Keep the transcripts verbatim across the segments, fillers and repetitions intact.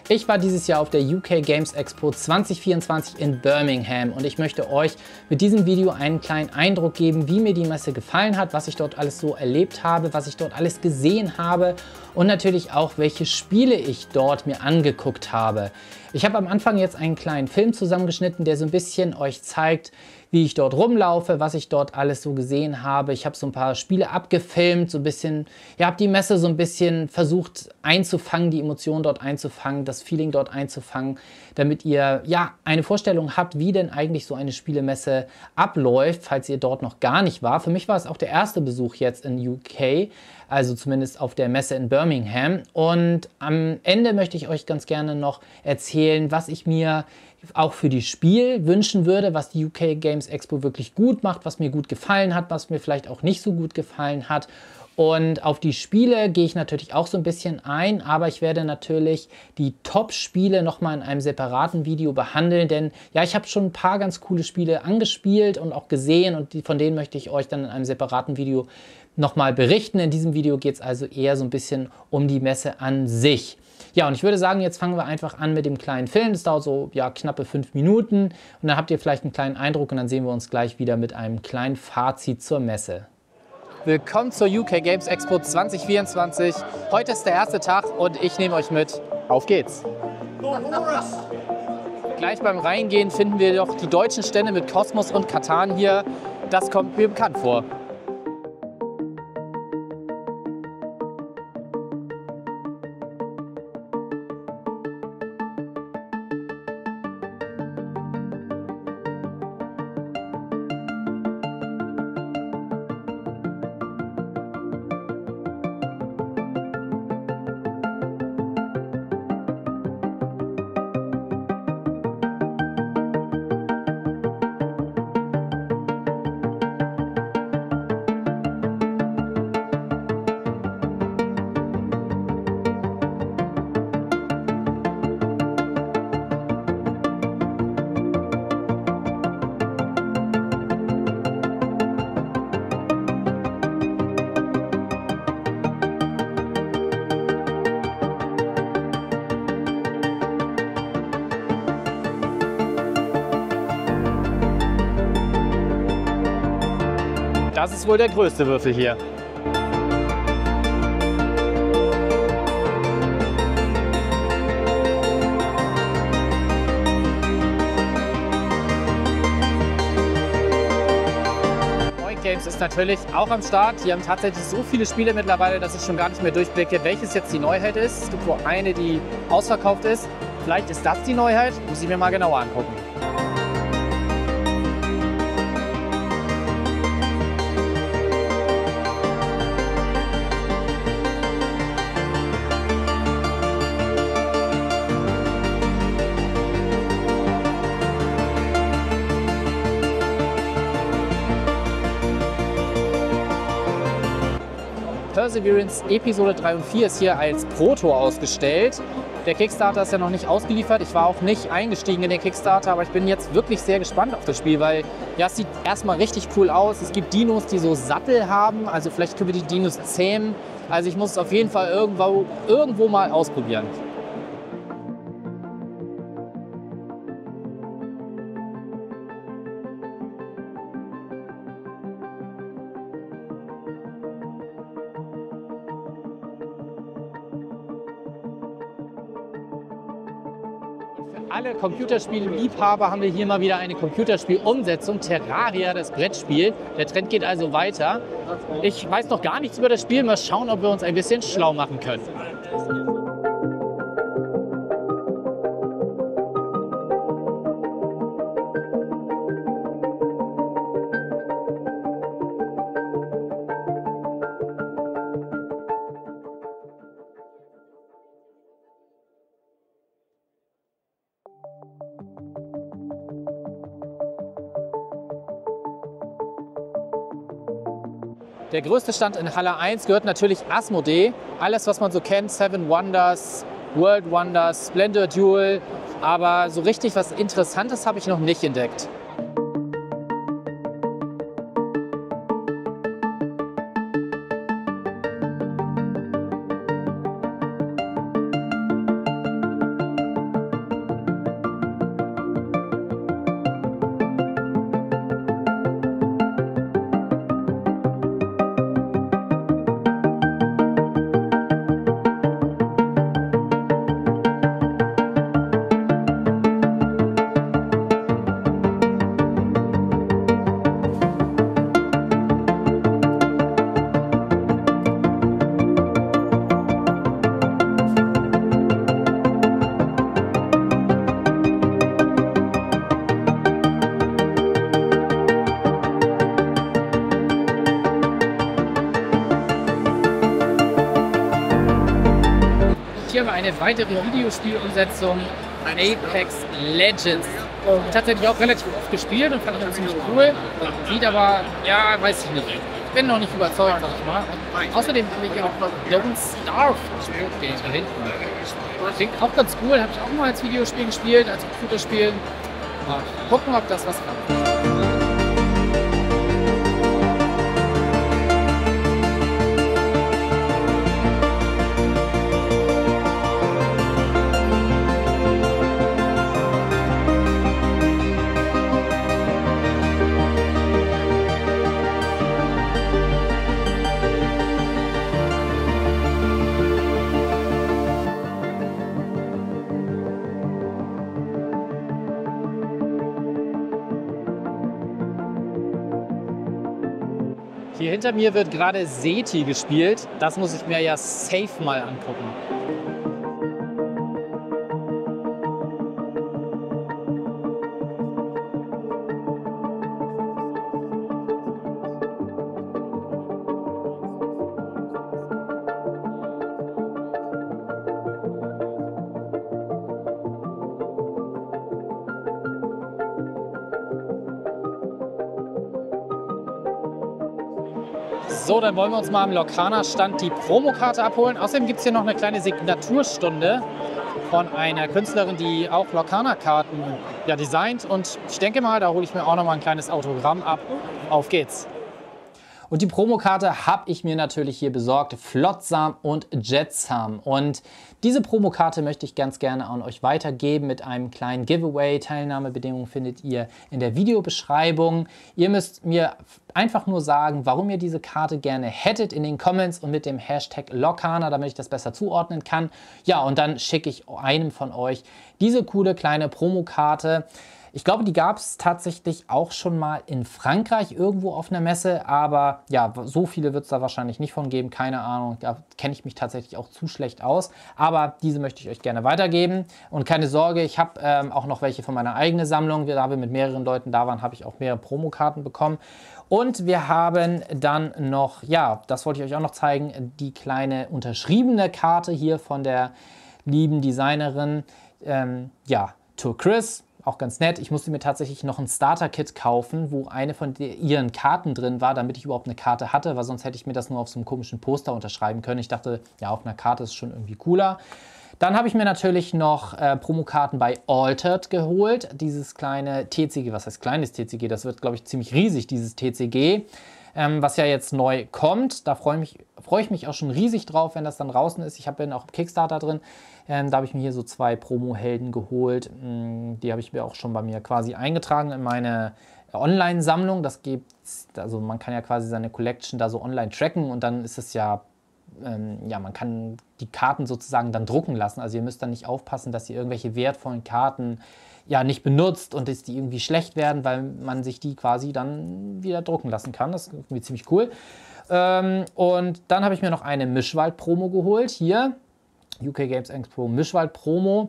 Ich war dieses Jahr auf der U K Games Expo zwanzig vierundzwanzig in Birmingham und ich möchte euch mit diesem Video einen kleinen Eindruck geben, wie mir die Messe gefallen hat, was ich dort alles so erlebt habe, was ich dort alles gesehen habe und natürlich auch, welche Spiele ich dort mir angeguckt habe. Ich habe am Anfang jetzt einen kleinen Film zusammengeschnitten, der so ein bisschen euch zeigt, wie ich dort rumlaufe, was ich dort alles so gesehen habe. Ich habe so ein paar Spiele abgefilmt, so ein bisschen, ja, habe die Messe so ein bisschen versucht einzufangen, die Emotionen dort einzufangen, das Feeling dort einzufangen, damit ihr ja eine Vorstellung habt, wie denn eigentlich so eine Spielemesse abläuft, falls ihr dort noch gar nicht war. Für mich war es auch der erste Besuch jetzt in U K, also zumindest auf der Messe in Birmingham. Und am Ende möchte ich euch ganz gerne noch erzählen, was ich mir auch für die Spiel wünschen würde, was die U K Games Expo wirklich gut macht, was mir gut gefallen hat, was mir vielleicht auch nicht so gut gefallen hat. Und auf die Spiele gehe ich natürlich auch so ein bisschen ein, aber ich werde natürlich die Top-Spiele nochmal in einem separaten Video behandeln, denn ja, ich habe schon ein paar ganz coole Spiele angespielt und auch gesehen und die, von denen möchte ich euch dann in einem separaten Video nochmal berichten. In diesem Video geht es also eher so ein bisschen um die Messe an sich. Ja, und ich würde sagen, jetzt fangen wir einfach an mit dem kleinen Film. Das dauert so ja, knappe fünf Minuten und dann habt ihr vielleicht einen kleinen Eindruck und dann sehen wir uns gleich wieder mit einem kleinen Fazit zur Messe. Willkommen zur U K Games Expo zwanzig vierundzwanzig. Heute ist der erste Tag und ich nehme euch mit. Auf geht's! Gleich beim Reingehen finden wir doch die deutschen Stände mit Kosmos und Catan hier. Das kommt mir bekannt vor. Das ist wohl der größte Würfel hier. Point Games ist natürlich auch am Start. Die haben tatsächlich so viele Spiele mittlerweile, dass ich schon gar nicht mehr durchblicke, welches jetzt die Neuheit ist. Es gibt wohl eine, die ausverkauft ist. Vielleicht ist das die Neuheit. Muss ich mir mal genauer angucken. Perseverance Episode drei und vier ist hier als Proto ausgestellt. Der Kickstarter ist ja noch nicht ausgeliefert. Ich war auch nicht eingestiegen in den Kickstarter, aber ich bin jetzt wirklich sehr gespannt auf das Spiel, weil ja, es sieht erstmal richtig cool aus. Es gibt Dinos, die so Sattel haben, also vielleicht können wir die Dinos zähmen. Also ich muss es auf jeden Fall irgendwo, irgendwo mal ausprobieren. Alle Computerspiel-Liebhaber haben wir hier mal wieder eine Computerspiel-Umsetzung, Terraria, das Brettspiel. Der Trend geht also weiter. Ich weiß noch gar nichts über das Spiel, mal schauen, ob wir uns ein bisschen schlau machen können. Der größte Stand in Halle eins gehört natürlich Asmodee. Alles, was man so kennt, Seven Wonders, World Wonders, Splendor Duel. Aber so richtig was Interessantes habe ich noch nicht entdeckt. eine weitere Videospielumsetzung, Apex Legends. Tatsächlich auch relativ oft gespielt und fand das ziemlich cool. Sieht aber, ja, weiß ich nicht. Ich bin noch nicht überzeugt, sag ich mal. Und außerdem habe ich auch Don't Starve gespielt, den da hinten. Klingt auch ganz cool, habe ich auch mal als Videospiel gespielt, als Computerspiel. Mal gucken, ob das was kann. Hier hinter mir wird gerade Seti gespielt. Das muss ich mir ja safe mal angucken. So, dann wollen wir uns mal am Lorcaner-Stand die Promokarte abholen. Außerdem gibt es hier noch eine kleine Signaturstunde von einer Künstlerin, die auch Lorcaner-Karten ja, designt. Und ich denke mal, da hole ich mir auch noch mal ein kleines Autogramm ab. Auf geht's! Und die Promokarte habe ich mir natürlich hier besorgt, Flotsam und Jetsam. Und diese Promokarte möchte ich ganz gerne an euch weitergeben mit einem kleinen Giveaway. Teilnahmebedingungen findet ihr in der Videobeschreibung. Ihr müsst mir einfach nur sagen, warum ihr diese Karte gerne hättet in den Comments und mit dem Hashtag Lorcaner, damit ich das besser zuordnen kann. Ja, und dann schicke ich einem von euch diese coole kleine Promokarte. Ich glaube, die gab es tatsächlich auch schon mal in Frankreich irgendwo auf einer Messe, aber ja, so viele wird es da wahrscheinlich nicht von geben, keine Ahnung, da kenne ich mich tatsächlich auch zu schlecht aus, aber diese möchte ich euch gerne weitergeben und keine Sorge, ich habe ähm, auch noch welche von meiner eigenen Sammlung, da wir mit mehreren Leuten da waren, habe ich auch mehrere Promokarten bekommen und wir haben dann noch, ja, das wollte ich euch auch noch zeigen, die kleine unterschriebene Karte hier von der lieben Designerin, ähm, ja, Tour Chris. Auch ganz nett. Ich musste mir tatsächlich noch ein Starter-Kit kaufen, wo eine von ihren Karten drin war, damit ich überhaupt eine Karte hatte, weil sonst hätte ich mir das nur auf so einem komischen Poster unterschreiben können. Ich dachte, ja, auf einer Karte ist schon irgendwie cooler. Dann habe ich mir natürlich noch äh, Promokarten bei Altered geholt. Dieses kleine T C G, was heißt kleines T C G? Das wird, glaube ich, ziemlich riesig, dieses T C G. Ähm, was ja jetzt neu kommt. Da freue mich, freu ich mich auch schon riesig drauf, wenn das dann draußen ist. Ich habe ja auch Kickstarter drin. Ähm, da habe ich mir hier so zwei Promo-Helden geholt. Ähm, die habe ich mir auch schon bei mir quasi eingetragen in meine Online-Sammlung. Das gibt's, also man kann ja quasi seine Collection da so online tracken und dann ist es ja, ähm, ja, man kann die Karten sozusagen dann drucken lassen. Also ihr müsst dann nicht aufpassen, dass ihr irgendwelche wertvollen Karten ja nicht benutzt und dass die irgendwie schlecht werden, weil man sich die quasi dann wieder drucken lassen kann. Das ist irgendwie ziemlich cool. Ähm, und dann habe ich mir noch eine Mischwald-Promo geholt. Hier, U K Games Expo Mischwald-Promo.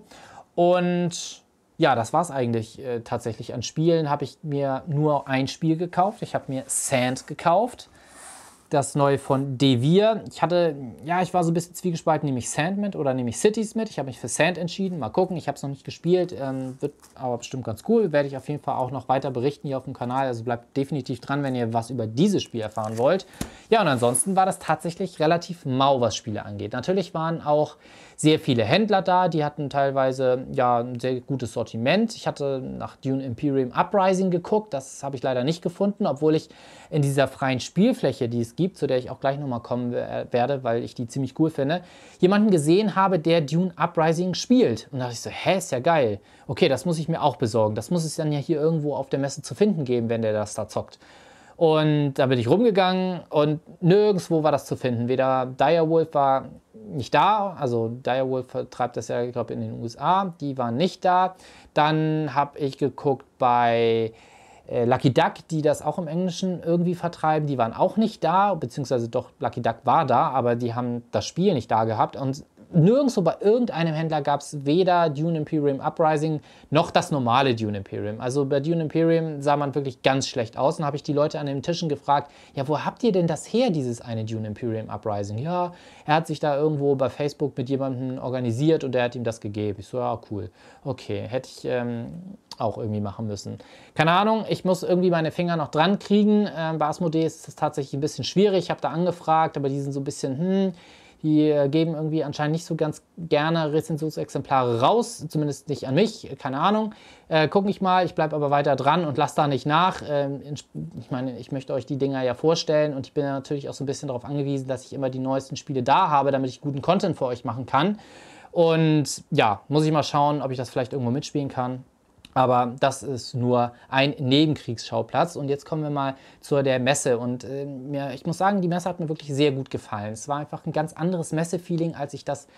Und ja, das war es eigentlich äh, tatsächlich. An Spielen habe ich mir nur ein Spiel gekauft. Ich habe mir Sand gekauft. Das neue von Devir. Ich hatte, ja, ich war so ein bisschen zwiegespalten, nehme ich Sand mit oder nehme ich Cities mit. Ich habe mich für Sand entschieden. Mal gucken, ich habe es noch nicht gespielt. Ähm, wird aber bestimmt ganz cool. Werde ich auf jeden Fall auch noch weiter berichten hier auf dem Kanal. Also bleibt definitiv dran, wenn ihr was über dieses Spiel erfahren wollt. Ja, und ansonsten war das tatsächlich relativ mau, was Spiele angeht. Natürlich waren auch sehr viele Händler da. Die hatten teilweise ja ein sehr gutes Sortiment. Ich hatte nach Dune Imperium Uprising geguckt. Das habe ich leider nicht gefunden, obwohl ich in dieser freien Spielfläche, die es gibt, zu der ich auch gleich nochmal kommen werde, weil ich die ziemlich cool finde, jemanden gesehen habe, der Dune Uprising spielt. Und da dachte ich so, hä, ist ja geil. Okay, das muss ich mir auch besorgen. Das muss es dann ja hier irgendwo auf der Messe zu finden geben, wenn der das da zockt. Und da bin ich rumgegangen und nirgendwo war das zu finden. Weder Direwolf war nicht da, also Direwolf vertreibt das ja, ich glaube, in den U S A. Die waren nicht da. Dann habe ich geguckt bei äh, Lucky Duck, die das auch im Englischen irgendwie vertreiben. Die waren auch nicht da, beziehungsweise doch, Lucky Duck war da, aber die haben das Spiel nicht da gehabt. Und nirgendwo bei irgendeinem Händler gab es weder Dune Imperium Uprising noch das normale Dune Imperium. Also bei Dune Imperium sah man wirklich ganz schlecht aus. Und habe ich die Leute an den Tischen gefragt, ja, wo habt ihr denn das her, dieses eine Dune Imperium Uprising? Ja, er hat sich da irgendwo bei Facebook mit jemandem organisiert und der hat ihm das gegeben. Ich so, ja, cool. Okay, hätte ich ähm, auch irgendwie machen müssen. Keine Ahnung, ich muss irgendwie meine Finger noch dran kriegen. Ähm, bei Asmodee ist es tatsächlich ein bisschen schwierig. Ich habe da angefragt, aber die sind so ein bisschen, hm, die geben irgendwie anscheinend nicht so ganz gerne Rezensionsexemplare raus, zumindest nicht an mich, keine Ahnung. Äh, guck ich mal, ich bleibe aber weiter dran und lasse da nicht nach. Ähm, ich meine, ich möchte euch die Dinger ja vorstellen und ich bin natürlich auch so ein bisschen darauf angewiesen, dass ich immer die neuesten Spiele da habe, damit ich guten Content für euch machen kann. Und ja, muss ich mal schauen, ob ich das vielleicht irgendwo mitspielen kann. Aber das ist nur ein Nebenkriegsschauplatz. Und jetzt kommen wir mal zu der Messe. Und äh, mir, ich muss sagen, die Messe hat mir wirklich sehr gut gefallen. Es war einfach ein ganz anderes Messe-Feeling, als ich das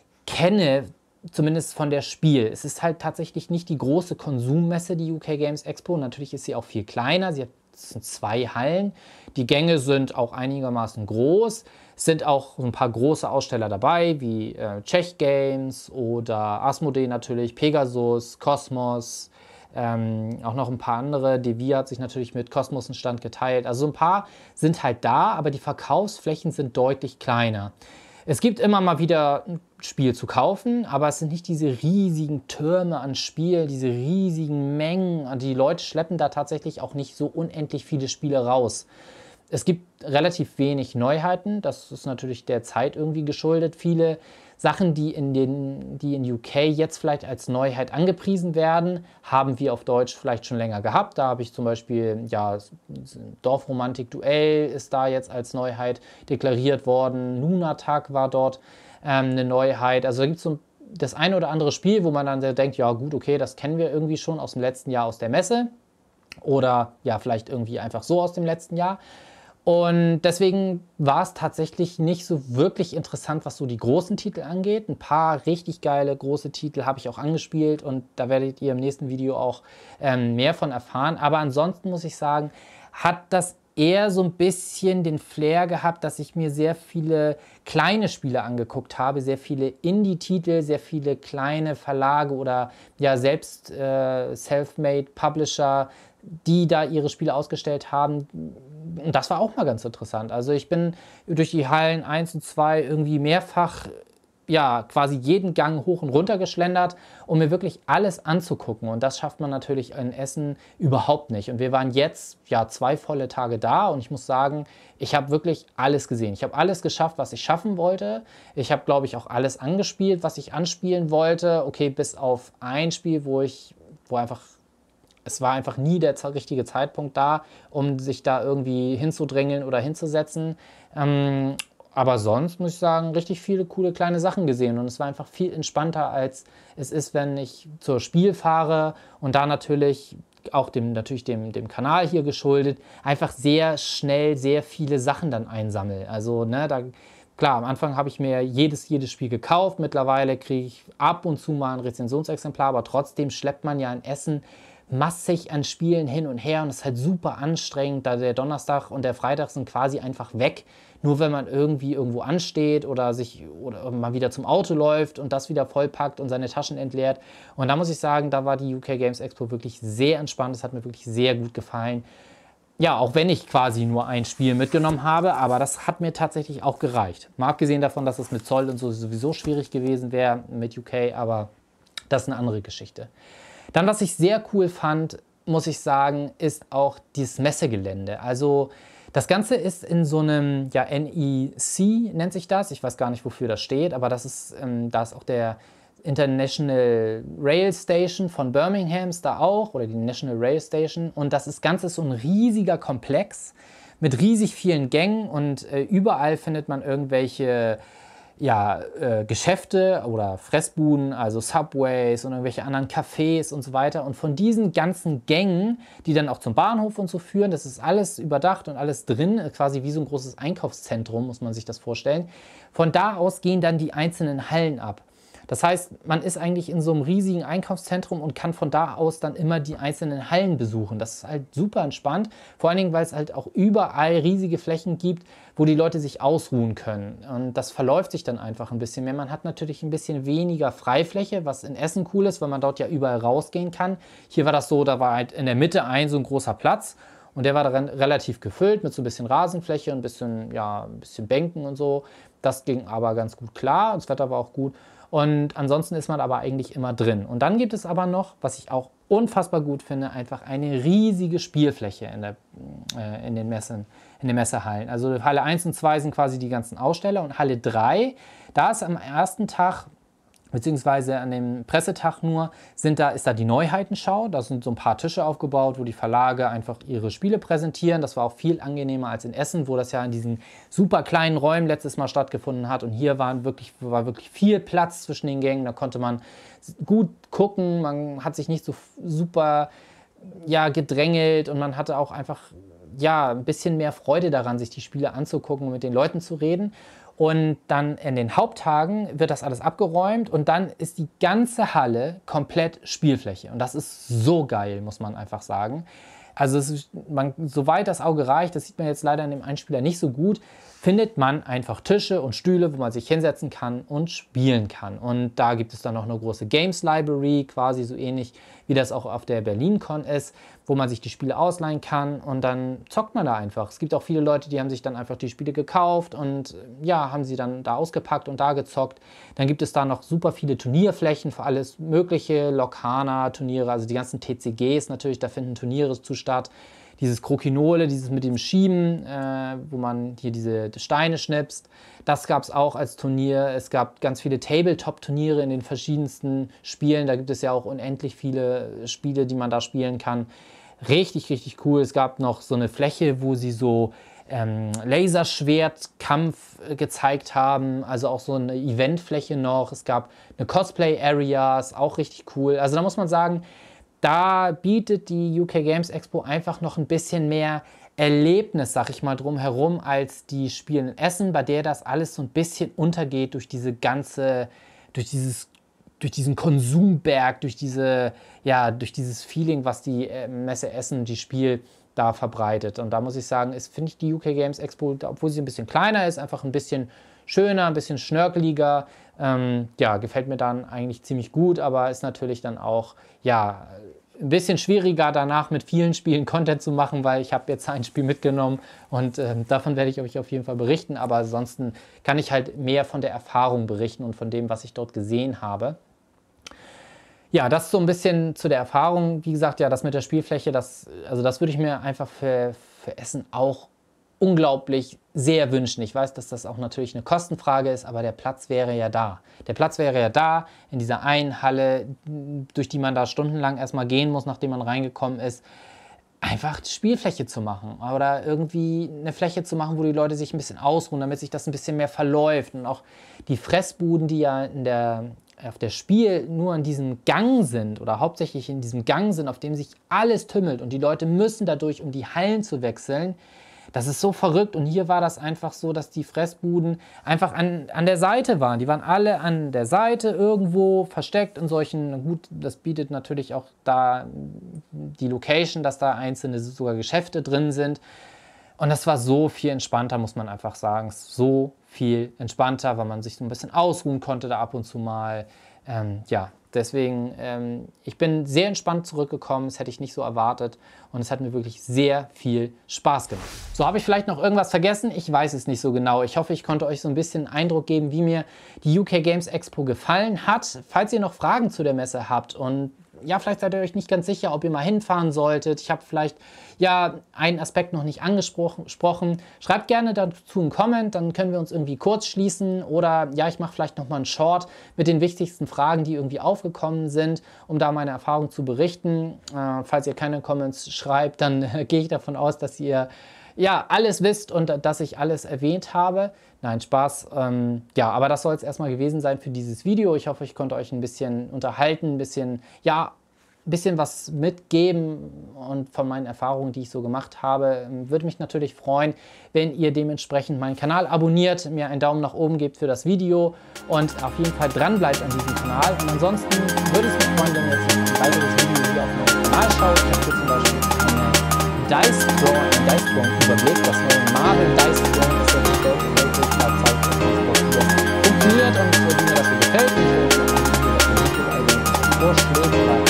kenne, zumindest von der Spiel. Es ist halt tatsächlich nicht die große Konsummesse, die U K Games Expo. Natürlich ist sie auch viel kleiner. Sie hat es sind zwei Hallen. Die Gänge sind auch einigermaßen groß. Es sind auch so ein paar große Aussteller dabei, wie äh, Czech Games oder Asmodee natürlich, Pegasus, Kosmos, ähm, auch noch ein paar andere. Devia hat sich natürlich mit Kosmos einen Stand geteilt. Also so ein paar sind halt da, aber die Verkaufsflächen sind deutlich kleiner. Es gibt immer mal wieder ein Spiel zu kaufen, aber es sind nicht diese riesigen Türme an Spiel, diese riesigen Mengen. Die Leute schleppen da tatsächlich auch nicht so unendlich viele Spiele raus. Es gibt relativ wenig Neuheiten, das ist natürlich der Zeit irgendwie geschuldet. Viele Sachen, die in, den, die in U K jetzt vielleicht als Neuheit angepriesen werden, haben wir auf Deutsch vielleicht schon länger gehabt. Da habe ich zum Beispiel, ja, Dorfromantik Duell ist da jetzt als Neuheit deklariert worden. Lunatag war dort ähm, eine Neuheit. Also da gibt es so das eine oder andere Spiel, wo man dann denkt, ja gut, okay, das kennen wir irgendwie schon aus dem letzten Jahr aus der Messe. Oder ja, vielleicht irgendwie einfach so aus dem letzten Jahr. Und deswegen war es tatsächlich nicht so wirklich interessant, was so die großen Titel angeht. Ein paar richtig geile große Titel habe ich auch angespielt und da werdet ihr im nächsten Video auch ähm, mehr von erfahren. Aber ansonsten muss ich sagen, hat das eher so ein bisschen den Flair gehabt, dass ich mir sehr viele kleine Spiele angeguckt habe, sehr viele Indie-Titel, sehr viele kleine Verlage oder ja selbst äh, Self-Made Publisher, die da ihre Spiele ausgestellt haben. Und das war auch mal ganz interessant. Also ich bin durch die Hallen eins und zwei irgendwie mehrfach, ja, quasi jeden Gang hoch und runter geschlendert, um mir wirklich alles anzugucken. Und das schafft man natürlich in Essen überhaupt nicht. Und wir waren jetzt, ja, zwei volle Tage da und ich muss sagen, ich habe wirklich alles gesehen. Ich habe alles geschafft, was ich schaffen wollte. Ich habe, glaube ich, auch alles angespielt, was ich anspielen wollte. Okay, bis auf ein Spiel, wo ich, wo einfach es war einfach nie der richtige Zeitpunkt da, um sich da irgendwie hinzudrängeln oder hinzusetzen. Ähm, aber sonst muss ich sagen, richtig viele coole kleine Sachen gesehen. Und es war einfach viel entspannter, als es ist, wenn ich zur Spiel fahre und da natürlich auch dem, natürlich dem, dem Kanal hier geschuldet, einfach sehr schnell sehr viele Sachen dann einsammle. Also, ne, da klar, am Anfang habe ich mir jedes, jedes Spiel gekauft. Mittlerweile kriege ich ab und zu mal ein Rezensionsexemplar, aber trotzdem schleppt man ja in Essen massig an Spielen hin und her und es ist halt super anstrengend, da der Donnerstag und der Freitag sind quasi einfach weg, nur wenn man irgendwie irgendwo ansteht oder sich oder mal wieder zum Auto läuft und das wieder vollpackt und seine Taschen entleert. Und da muss ich sagen, da war die U K Games Expo wirklich sehr entspannt, es hat mir wirklich sehr gut gefallen. Ja, auch wenn ich quasi nur ein Spiel mitgenommen habe, aber das hat mir tatsächlich auch gereicht. Mal abgesehen davon, dass es mit Zoll und so sowieso schwierig gewesen wäre mit U K, aber das ist eine andere Geschichte. Dann, was ich sehr cool fand, muss ich sagen, ist auch dieses Messegelände. Also das Ganze ist in so einem, ja, N E C nennt sich das. Ich weiß gar nicht, wofür das steht, aber das ist, ähm, da ist auch der International Rail Station von Birmingham ist da auch, oder die National Rail Station. Und das ist Ganze so ein riesiger Komplex mit riesig vielen Gängen und äh, überall findet man irgendwelche ja, äh, Geschäfte oder Fressbuden, also Subways und irgendwelche anderen Cafés und so weiter. Und von diesen ganzen Gängen, die dann auch zum Bahnhof und so führen, das ist alles überdacht und alles drin, quasi wie so ein großes Einkaufszentrum, muss man sich das vorstellen. Von da aus gehen dann die einzelnen Hallen ab. Das heißt, man ist eigentlich in so einem riesigen Einkaufszentrum und kann von da aus dann immer die einzelnen Hallen besuchen. Das ist halt super entspannt, vor allen Dingen, weil es halt auch überall riesige Flächen gibt, wo die Leute sich ausruhen können. Und das verläuft sich dann einfach ein bisschen mehr. Man hat natürlich ein bisschen weniger Freifläche, was in Essen cool ist, weil man dort ja überall rausgehen kann. Hier war das so, da war halt in der Mitte ein so ein großer Platz. Und der war dann relativ gefüllt mit so ein bisschen Rasenfläche und ein bisschen, ja, ein bisschen Bänken und so. Das ging aber ganz gut klar, das Wetter war auch gut. Und ansonsten ist man aber eigentlich immer drin. Und dann gibt es aber noch, was ich auch unfassbar gut finde, einfach eine riesige Spielfläche in, der, äh, in, den, Messen, in den Messehallen. Also Halle eins und zwei sind quasi die ganzen Aussteller und Halle drei, da ist am ersten Tag, beziehungsweise an dem Pressetag nur, sind da, ist da die Neuheitenschau. Da sind so ein paar Tische aufgebaut, wo die Verlage einfach ihre Spiele präsentieren. Das war auch viel angenehmer als in Essen, wo das ja in diesen super kleinen Räumen letztes Mal stattgefunden hat. Und hier waren wirklich, war wirklich viel Platz zwischen den Gängen. Da konnte man gut gucken. Man hat sich nicht so super ja, gedrängelt und man hatte auch einfach ja, ein bisschen mehr Freude daran, sich die Spiele anzugucken und mit den Leuten zu reden. Und dann in den Haupttagen wird das alles abgeräumt und dann ist die ganze Halle komplett Spielfläche. Und das ist so geil, muss man einfach sagen. Also es ist, man, soweit das Auge reicht, das sieht man jetzt leider in dem Einspieler nicht so gut, findet man einfach Tische und Stühle, wo man sich hinsetzen kann und spielen kann. Und da gibt es dann noch eine große Games Library, quasi so ähnlich wie das auch auf der BerlinCon ist, wo man sich die Spiele ausleihen kann und dann zockt man da einfach. Es gibt auch viele Leute, die haben sich dann einfach die Spiele gekauft und ja, haben sie dann da ausgepackt und da gezockt. Dann gibt es da noch super viele Turnierflächen für alles mögliche, Locana-Turniere, also die ganzen T C Gs natürlich, da finden Turniere zu statt. Dieses Krokinole, dieses mit dem Schieben, äh, wo man hier diese Steine schnipst, das gab es auch als Turnier. Es gab ganz viele Tabletop-Turniere in den verschiedensten Spielen. Da gibt es ja auch unendlich viele Spiele, die man da spielen kann. Richtig, richtig cool. Es gab noch so eine Fläche, wo sie so ähm, Laserschwertkampf gezeigt haben. Also auch so eine Eventfläche noch. Es gab eine Cosplay-Area, ist auch richtig cool. Also da muss man sagen, da bietet die U K Games Expo einfach noch ein bisschen mehr Erlebnis, sag ich mal, drumherum als die Spiele in Essen, bei der das alles so ein bisschen untergeht durch diese ganze, durch dieses, durch diesen Konsumberg, durch diese, ja, durch dieses Feeling, was die Messe Essen, die Spiel da verbreitet. Und da muss ich sagen, ist, finde ich die U K Games Expo, obwohl sie ein bisschen kleiner ist, einfach ein bisschen schöner, ein bisschen schnörkeliger. Ähm, ja, gefällt mir dann eigentlich ziemlich gut, aber ist natürlich dann auch, ja, ein bisschen schwieriger danach mit vielen Spielen Content zu machen, weil ich habe jetzt ein Spiel mitgenommen und ähm, davon werde ich euch auf jeden Fall berichten, aber ansonsten kann ich halt mehr von der Erfahrung berichten und von dem, was ich dort gesehen habe. Ja, das so ein bisschen zu der Erfahrung. Wie gesagt, ja, das mit der Spielfläche, das, also das würde ich mir einfach für, für Essen auch unglaublich sehr wünschen. Ich weiß, dass das auch natürlich eine Kostenfrage ist, aber der Platz wäre ja da. Der Platz wäre ja da in dieser einen Halle, durch die man da stundenlang erstmal gehen muss, nachdem man reingekommen ist. Einfach Spielfläche zu machen oder irgendwie eine Fläche zu machen, wo die Leute sich ein bisschen ausruhen, damit sich das ein bisschen mehr verläuft. Und auch die Fressbuden, die ja in der, auf der Spiel nur in diesem Gang sind oder hauptsächlich in diesem Gang sind, auf dem sich alles tümmelt und die Leute müssen dadurch, um die Hallen zu wechseln. Das ist so verrückt und hier war das einfach so, dass die Fressbuden einfach an, an der Seite waren. Die waren alle an der Seite irgendwo versteckt in solchen, gut, das bietet natürlich auch da die Location, dass da einzelne sogar Geschäfte drin sind. Und das war so viel entspannter, muss man einfach sagen. So viel entspannter, weil man sich so ein bisschen ausruhen konnte da ab und zu mal. Ähm, ja, deswegen, ähm, ich bin sehr entspannt zurückgekommen, das hätte ich nicht so erwartet und es hat mir wirklich sehr viel Spaß gemacht. So, habe ich vielleicht noch irgendwas vergessen? Ich weiß es nicht so genau. Ich hoffe, ich konnte euch so ein bisschen Eindruck geben, wie mir die U K Games Expo gefallen hat. Falls ihr noch Fragen zu der Messe habt und ja, vielleicht seid ihr euch nicht ganz sicher, ob ihr mal hinfahren solltet. Ich habe vielleicht ja einen Aspekt noch nicht angesprochen. Schreibt gerne dazu einen Comment, dann können wir uns irgendwie kurz schließen. Oder ja, ich mache vielleicht noch mal einen Short mit den wichtigsten Fragen, die irgendwie aufgekommen sind, um da meine Erfahrung zu berichten. Äh, falls ihr keine Comments schreibt, dann äh, gehe ich davon aus, dass ihr ja alles wisst und äh, dass ich alles erwähnt habe. Nein, Spaß. Ähm, ja, aber das soll es erstmal gewesen sein für dieses Video. Ich hoffe, ich konnte euch ein bisschen unterhalten, ein bisschen, ja, ein bisschen was mitgeben und von meinen Erfahrungen, die ich so gemacht habe. Würde mich natürlich freuen, wenn ihr dementsprechend meinen Kanal abonniert, mir einen Daumen nach oben gebt für das Video und auf jeden Fall dran bleibt an diesem Kanal. Und ansonsten würde es mich freuen, wenn ihr jetzt ein weiteres Video hier auf meinem Kanal schaut. Ich habe hier zum Beispiel eine Dice Throne, einen Dice Throne Überblick. Das neue Marvel Dice Throne ist ja bestellt und ich will mal zeigen, wie das funktioniert und wie mir das so gefällt. Und ich würde euch also Vorschläge